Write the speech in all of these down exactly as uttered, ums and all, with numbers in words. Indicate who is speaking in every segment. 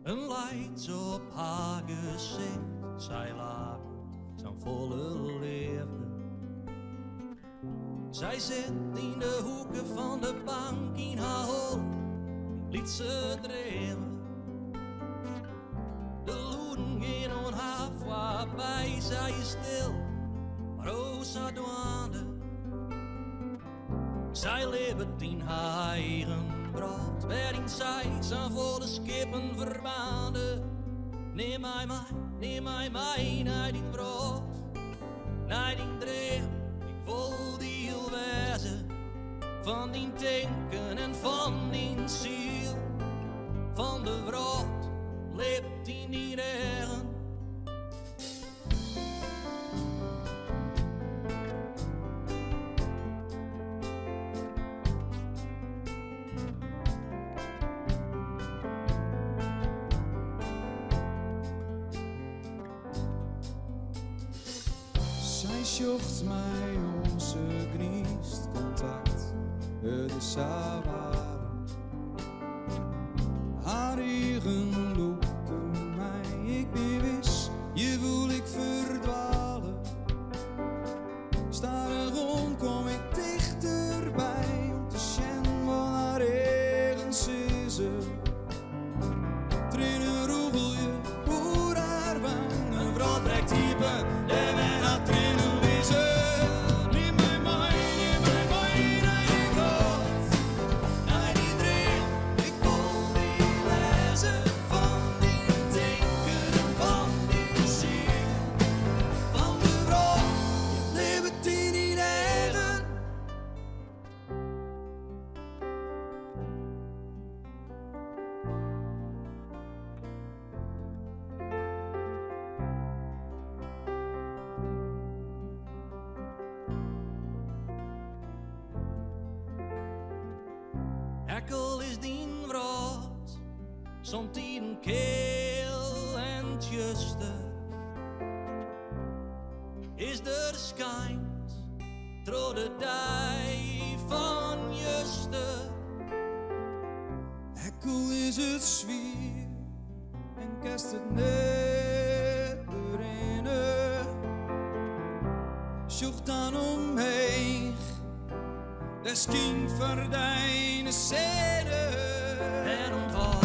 Speaker 1: Een light op haar gezicht, zij lacht zijn volle liefde. Zij zit in de hoeken van de bank in haar hol, die Lytse dreven. De loeren gaan aan haar voorbij, zij is stil, maar rosa douane. Zij libbet in haar eigen brood, waarin zij zijn volle skippen verbaande. Neem mij mij, neem mij mij naar die brood, naar die dreef. Ik wil diel wêze, van die tinken en van die siel. Van de wrâld leeft in die eagen.
Speaker 2: Zij sjocht mij onze gniest contact, het is haar waarde. Haar eigen loeken mij, ik bewis, je voel ik verdwalen. Staren rond kom ik dichterbij, om te zien van haar ergens is er. Trainen roegel je voor haar wang, een vrouw trekt diepen, en men had trainen wezen. Neem mij mij, neem mij mij naar die grot, naar die dreef. Ik wil die wêze, van die tinken en van die siel. Van de wrâld, libbet in die eagen.
Speaker 1: Ekkel is dien wrâld, somt in keel en tjuster. Is er schijnt, tro de dij van juster.
Speaker 2: Ekkel is het zwier, en kerst het net herinneren. Sjoerd dan omheen, des kind verdijnen zeden.
Speaker 1: En onthoud,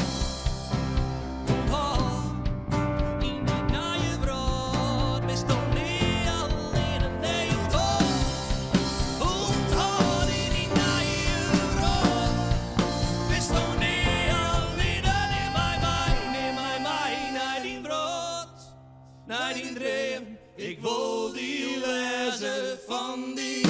Speaker 1: onthoud, in die naaie wrâld, best toch niet alleen een nee, onthoud. Onthoud in die naaie wrâld, best toch niet alleen een neem mij mij, neem mij mij naar die wrâld, naar die dreef. Ik wil die wêze van die